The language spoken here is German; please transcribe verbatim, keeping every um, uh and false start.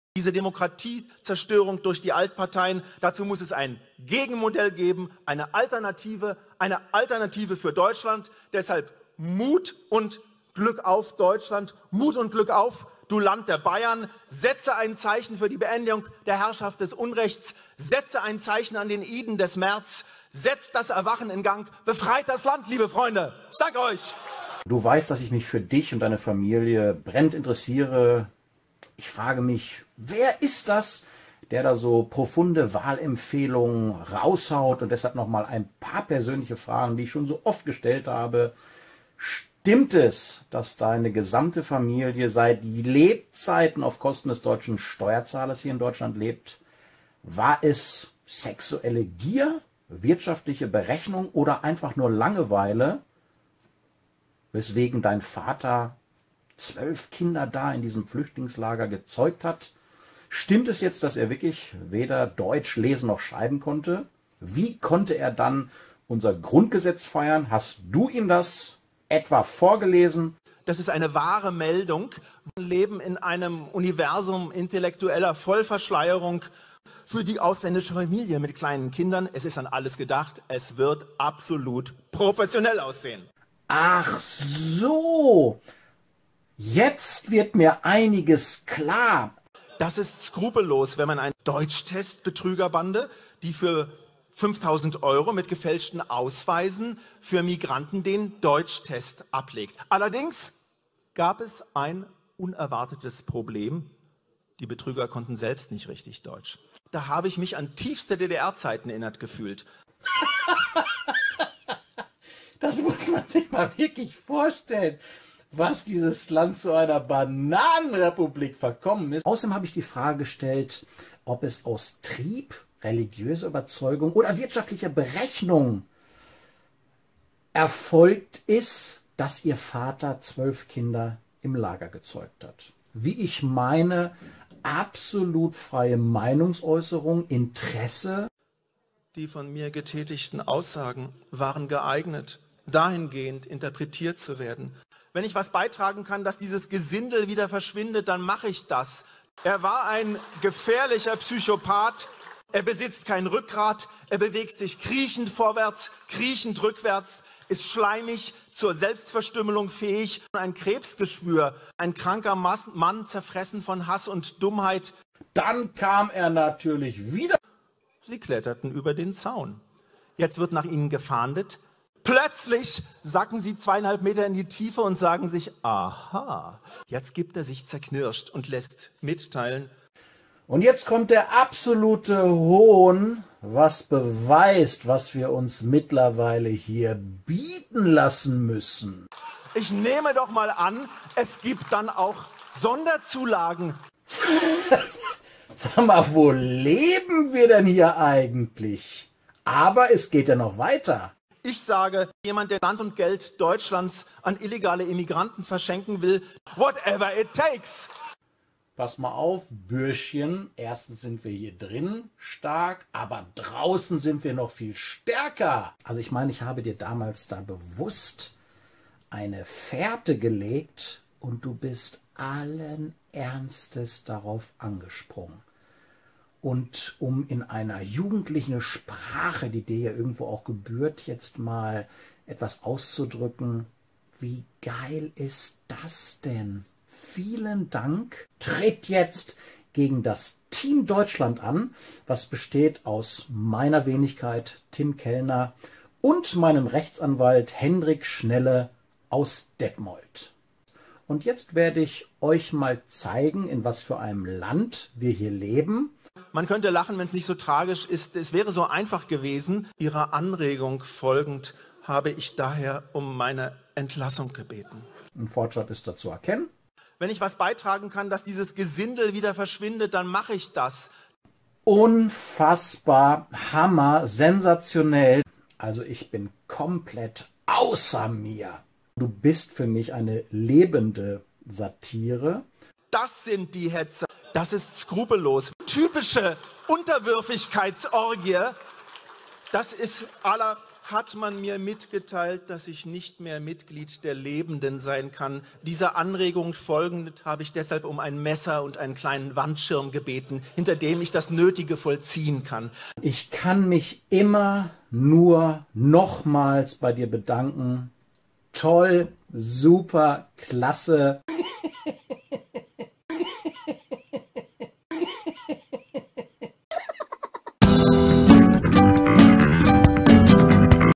Diese Demokratiezerstörung durch die Altparteien, dazu muss es ein Gegenmodell geben, eine Alternative, eine Alternative für Deutschland. Deshalb Mut und Glück auf Deutschland, Mut und Glück auf, du Land der Bayern. Setze ein Zeichen für die Beendigung der Herrschaft des Unrechts, setze ein Zeichen an den Iden des März, setzt das Erwachen in Gang, befreit das Land, liebe Freunde. Ich danke euch. Du weißt, dass ich mich für dich und deine Familie brennend interessiere. Ich frage mich, wer ist das, der da so profunde Wahlempfehlungen raushaut? Und deshalb nochmal ein paar persönliche Fragen, die ich schon so oft gestellt habe. Stimmt es, dass deine gesamte Familie seit Lebzeiten auf Kosten des deutschen Steuerzahlers hier in Deutschland lebt? War es sexuelle Gier, wirtschaftliche Berechnung oder einfach nur Langeweile, weswegen dein Vater zwölf Kinder da in diesem Flüchtlingslager gezeugt hat? Stimmt es jetzt, dass er wirklich weder Deutsch lesen noch schreiben konnte? Wie konnte er dann unser Grundgesetz feiern? Hast du ihm das etwa vorgelesen? Das ist eine wahre Meldung. Wir leben in einem Universum intellektueller Vollverschleierung. Für die ausländische Familie mit kleinen Kindern, es ist an alles gedacht, es wird absolut professionell aussehen. Ach so, jetzt wird mir einiges klar. Das ist skrupellos, wenn man eine Deutschtest-Betrügerbande, die für fünftausend Euro mit gefälschten Ausweisen für Migranten den Deutschtest ablegt. Allerdings gab es ein unerwartetes Problem. Die Betrüger konnten selbst nicht richtig Deutsch. Da habe ich mich an tiefste D D R-Zeiten erinnert gefühlt. Das muss man sich mal wirklich vorstellen, was dieses Land zu einer Bananenrepublik verkommen ist. Außerdem habe ich die Frage gestellt, ob es aus Trieb, religiöser Überzeugung oder wirtschaftlicher Berechnung erfolgt ist, dass ihr Vater zwölf Kinder im Lager gezeugt hat. Wie ich meine, absolut freie Meinungsäußerung, Interesse. Die von mir getätigten Aussagen waren geeignet, dahingehend interpretiert zu werden. Wenn ich was beitragen kann, dass dieses Gesindel wieder verschwindet, dann mache ich das. Er war ein gefährlicher Psychopath. Er besitzt kein Rückgrat. Er bewegt sich kriechend vorwärts, kriechend rückwärts, ist schleimig, zur Selbstverstümmelung fähig. Ein Krebsgeschwür, ein kranker Mann, zerfressen von Hass und Dummheit. Dann kam er natürlich wieder. Sie kletterten über den Zaun. Jetzt wird nach ihnen gefahndet. Plötzlich sacken sie zweieinhalb Meter in die Tiefe und sagen sich, aha, jetzt gibt er sich zerknirscht und lässt mitteilen. Und jetzt kommt der absolute Hohn, was beweist, was wir uns mittlerweile hier bieten lassen müssen. Ich nehme doch mal an, es gibt dann auch Sonderzulagen. Sag mal, wo leben wir denn hier eigentlich? Aber es geht ja noch weiter. Ich sage, jemand, der Land und Geld Deutschlands an illegale Immigranten verschenken will, whatever it takes. Pass mal auf, Bürschchen, erstens sind wir hier drin stark, aber draußen sind wir noch viel stärker. Also ich meine, ich habe dir damals da bewusst eine Fährte gelegt und du bist allen Ernstes darauf angesprungen. Und um in einer jugendlichen Sprache, die dir ja irgendwo auch gebührt, jetzt mal etwas auszudrücken, wie geil ist das denn? Vielen Dank. Tritt jetzt gegen das Team Deutschland an, was besteht aus meiner Wenigkeit Tim Kellner und meinem Rechtsanwalt Hendrik Schnelle aus Detmold. Und jetzt werde ich euch mal zeigen, in was für einem Land wir hier leben. Man könnte lachen, wenn es nicht so tragisch ist. Es wäre so einfach gewesen. Ihrer Anregung folgend habe ich daher um meine Entlassung gebeten. Ein Fortschritt ist da zu erkennen. Wenn ich was beitragen kann, dass dieses Gesindel wieder verschwindet, dann mache ich das. Unfassbar, Hammer, sensationell. Also ich bin komplett außer mir. Du bist für mich eine lebende Satire. Das sind die Hetzer. Das ist skrupellos. Typische Unterwürfigkeitsorgie. Das ist aller hat man mir mitgeteilt, dass ich nicht mehr Mitglied der Lebenden sein kann. Dieser Anregung folgend habe ich deshalb um ein Messer und einen kleinen Wandschirm gebeten, hinter dem ich das Nötige vollziehen kann. Ich kann mich immer nur nochmals bei dir bedanken. Toll, super, klasse.